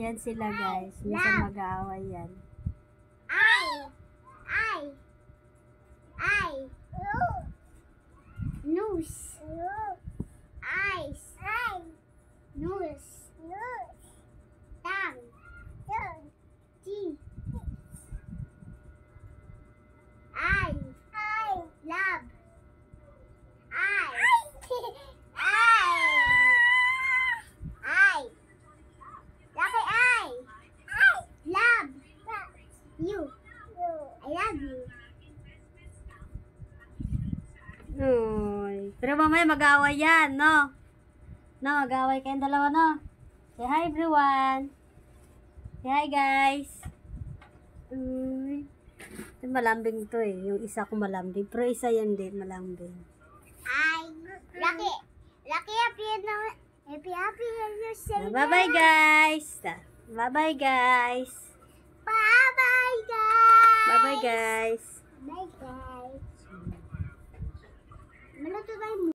Yan sila guys. Minsan mag-aaway yan. Nose. Eyes. Nose. Tongue. Teeth. Eye. Lab. Eye. Eye. Laki eye. Love. You. I love you. Uy. Pero mamaya mag-aaway yan, no? No, mag-aaway kayong dalawa, no? Say hi, everyone. Say hi, guys. Uy. Ito malambing to eh. Yung isa ko malambing. Pero isa yan din, malambing. Lucky. Happy say Bye-bye, guys. Bye-bye, guys. Bye-bye, guys. Bye-bye, guys. Bye, guys. Maluto tayo